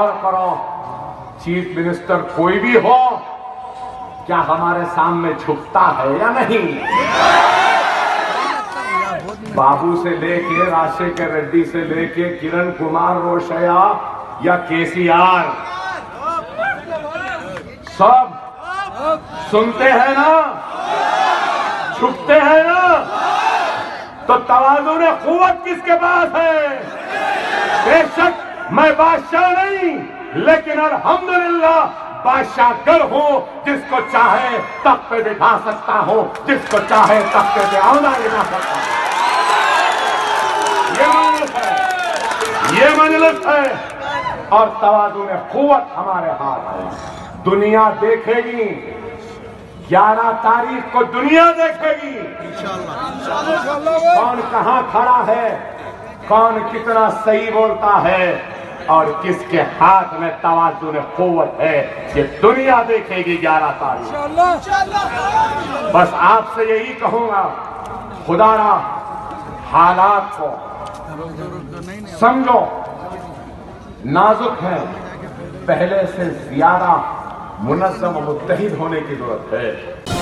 गौर करो, chief minister कोई भी हो, क्या हमारे सामने झुकता है या नहीं? बाबू से लेके राजशेखर रेड्डी से लेके किरण कुमार रोशया या केसीआर, सब सुनते हैं ना, झुकते हैं ना? तो तवाज़ुन क़ुव्वत किसके पास है? बेशक मैं बादशाह नहीं, लेकिन अल्हम्दुलिल्लाह बादशाहगर हूं, जिसको चाहे तख्त पे बिठा सकता हूं, जिसको चाहे तख्त पे आना बिठा सकता हूं। ये मजलिस है और तवाज़ुन क़ुव्वत हमारे हाथ है। दुनिया देखेगी, 11 तारीख को दुनिया देखेगी कौन कहां खड़ा है, कौन कितना सही बोलता है और किसके हाथ में तवाज़ुन क़ुव्वत है। ये दुनिया देखेगी 11 तारीख। बस आपसे यही कहूंगा, खुदारा हालात को समझो, नाजुक है, पहले से ज्यादा मुनज़्ज़म और मुत्तहिद होने की जरूरत है।